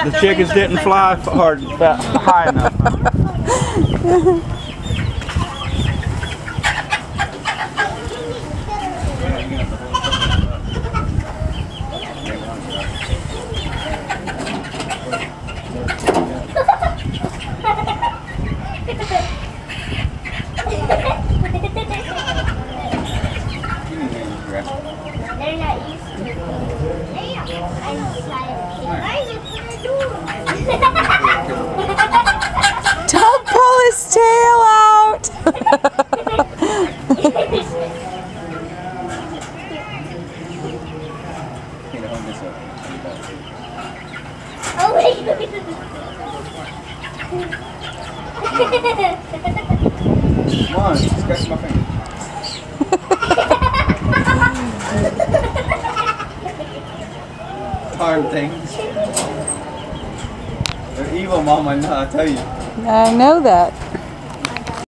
The chickens didn't fly high enough. They're not used to it. Don't pull his tail out! Oh wait! Come on, scratch my finger. Hard things. They're evil, Mama, I tell you. I know that.